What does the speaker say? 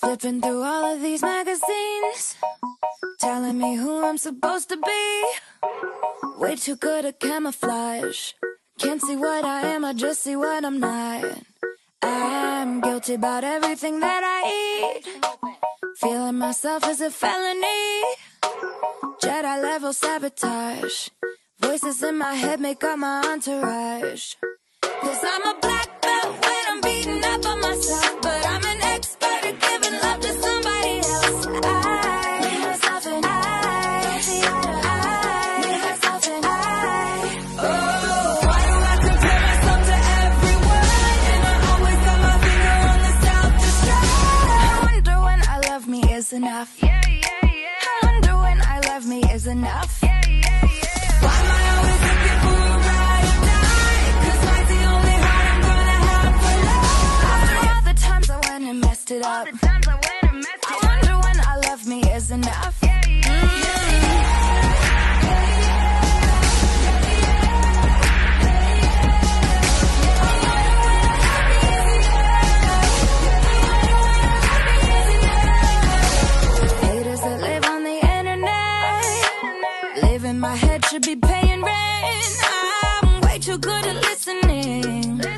Flipping through all of these magazines, telling me who I'm supposed to be. Way too good at camouflage. Can't see what I am, I just see what I'm not. I'm guilty about everything that I eat. Feeling myself is a felony. Jedi level sabotage. Voices in my head make up my entourage. Cause I'm a black belt when I'm beating up on myself, but I'm an expert at giving love to somebody else. I need myself and I need myself and oh, why do I compare myself to everyone? And I always got my finger on the self-destruct. I wonder when I love me is enough. I wonder when I love me is enough. Why am I always looking for a ride or die? Cause life's the only ride I'm gonna have for love. After all the times I went and messed it up, I wonder when I love me is enough. Haters that live on the internet, live in my head should be paying rent. I'm way too good at listening.